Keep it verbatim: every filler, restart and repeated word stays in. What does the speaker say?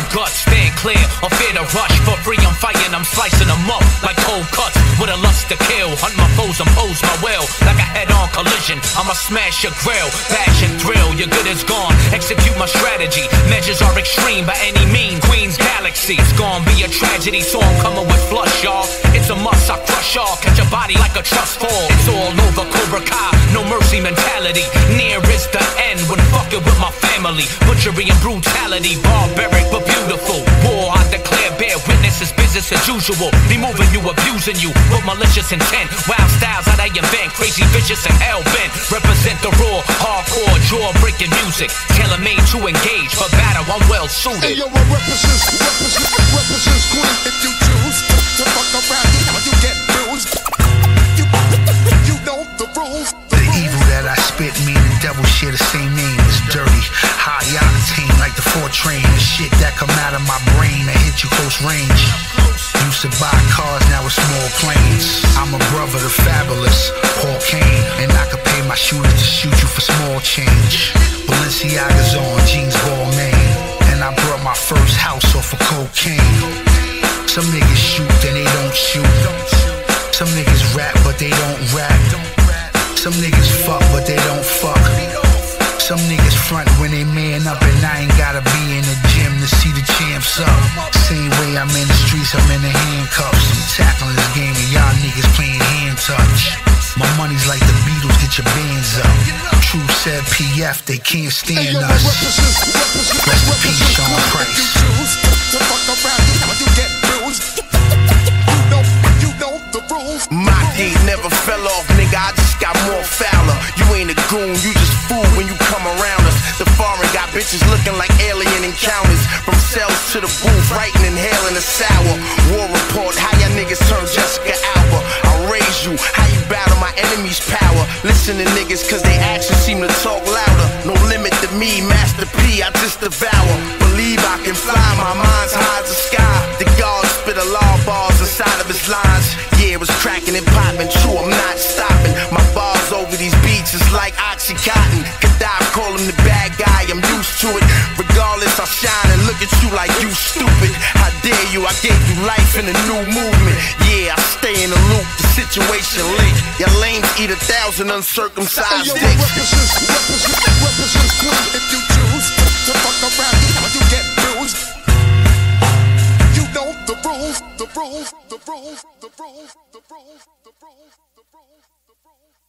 guts, stand clear, or fear to rush. For free I'm fighting, I'm slicing them up like cold cuts. With a lust to kill, hunt my foes, impose my will. Like a head-on collision, I'ma smash your grill. Bash and thrill, your good is gone. Execute my strategy, measures are extreme by any means. Queen's Galaxy, it's gonna be a tragedy. So I'm coming with flush, y'all. It's a must, I crush y'all. Catch your body like a trust fall. It's all over Cobra Kai, no mercy mentality. Near is the end when fucking with my family. Butchery and brutality, barbaric but beautiful. War, I declare, bear witness, it's business as usual. Removing you, abusing you, with malicious intent. Wild styles that I invent, crazy, vicious and hell-bent. Represent the raw, hardcore, jaw-breaking music. Tailor-made to engage, for battle I'm well suited. Hey yo, I represent, represent, represent Queen. If you choose to fuck around, you, you get bruised. You, you know the rules. The evil that I spit, me and the devil share the same name. It's dirty, high octane like the four train. The shit that come out of my brain that hit you close range. Used to buy cars, now it's small planes. I'm a brother, the fabulous Paul Kane, and I could pay my shooters to shoot you for small change. Balenciaga's on, jeans Balmain, and I brought my first house off of cocaine. Some niggas shoot, then they don't shoot. Some niggas rap, but they don't rap. Some niggas fuck, but they don't fuck. Some niggas front when they man up, and I ain't gotta be in the gym to see the champs up. Same way I'm in the streets, I'm in the handcuffs. I'm tackling this game and y'all niggas playing hand touch. My money's like the Beatles, get your bands up. True said P F, they can't stand us. Rest in peace, Sean Price. My D never fell off, nigga, I just got more fouler. You ain't a goon, you just fool when you come around us. The foreign got bitches looking like alien encounters. From cells to the booth, writing, inhaling the sour. War report, how y'all niggas turn Jessica Alba. I'll raise you, how you battle my enemy's power. Listen to niggas cause they actions seem to talk louder. No limit to me, Master P, I just devour. Believe I can fly, my mind's high as the sky. The guard spit a law bars inside of his lines. Yeah, it was cracking and popping, true, I'm not stopping. My bars over these beats is like Oxycontin. Gaddafi call him the bad guy, I'm used to it. Regardless, I shine and look at you like you stupid. How dare you, I gave you life in a new movement. Yeah, I stay in the loop, the situation lit. Your lames eat a thousand uncircumcised dicks. Represent, represent, represent Queen. If you choose to fuck around, you get bruised. You know the rules, the rules, the rules, the rules, the rules, the rules, the rules, the rules.